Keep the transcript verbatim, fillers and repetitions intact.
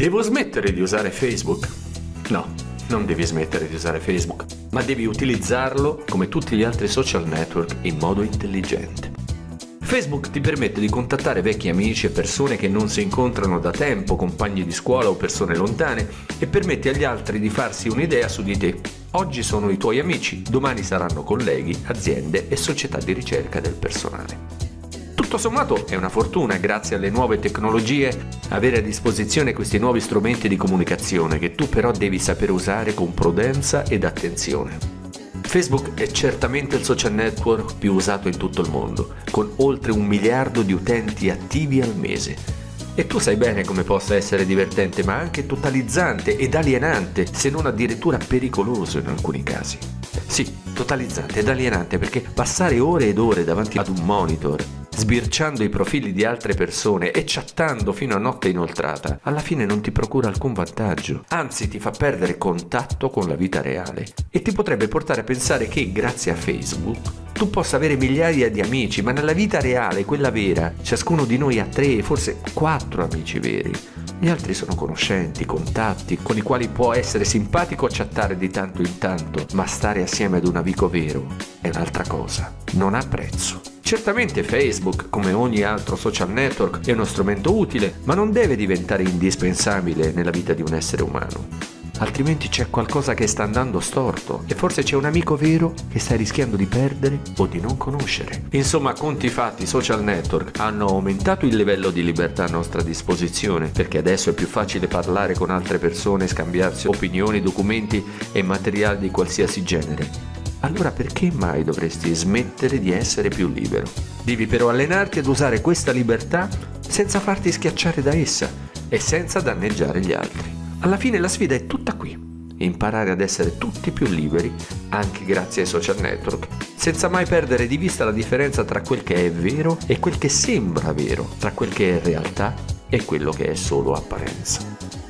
Devo smettere di usare Facebook? No, non devi smettere di usare Facebook, ma devi utilizzarlo come tutti gli altri social network in modo intelligente. Facebook ti permette di contattare vecchi amici e persone che non si incontrano da tempo, compagni di scuola o persone lontane, e permette agli altri di farsi un'idea su di te. Oggi sono i tuoi amici, domani saranno colleghi, aziende e società di ricerca del personale. Tutto sommato è una fortuna, grazie alle nuove tecnologie, avere a disposizione questi nuovi strumenti di comunicazione che tu però devi sapere usare con prudenza ed attenzione. Facebook è certamente il social network più usato in tutto il mondo, con oltre un miliardo di utenti attivi al mese. E tu sai bene come possa essere divertente, ma anche totalizzante ed alienante, se non addirittura pericoloso in alcuni casi. Sì, totalizzante ed alienante perché passare ore ed ore davanti ad un monitor, sbirciando i profili di altre persone e chattando fino a notte inoltrata, alla fine non ti procura alcun vantaggio, anzi ti fa perdere contatto con la vita reale e ti potrebbe portare a pensare che grazie a Facebook tu possa avere migliaia di amici, ma nella vita reale, quella vera, ciascuno di noi ha tre, forse quattro amici veri. Gli altri sono conoscenti, contatti, con i quali può essere simpatico chattare di tanto in tanto, ma stare assieme ad un amico vero è un'altra cosa, non ha prezzo. Certamente Facebook, come ogni altro social network, è uno strumento utile, ma non deve diventare indispensabile nella vita di un essere umano. Altrimenti c'è qualcosa che sta andando storto e forse c'è un amico vero che stai rischiando di perdere o di non conoscere. Insomma, a conti fatti, i social network hanno aumentato il livello di libertà a nostra disposizione, perché adesso è più facile parlare con altre persone, scambiarsi opinioni, documenti e materiali di qualsiasi genere. Allora perché mai dovresti smettere di essere più libero? Devi però allenarti ad usare questa libertà senza farti schiacciare da essa e senza danneggiare gli altri. Alla fine la sfida è tutta qui, imparare ad essere tutti più liberi, anche grazie ai social network, senza mai perdere di vista la differenza tra quel che è vero e quel che sembra vero, tra quel che è realtà e quello che è solo apparenza.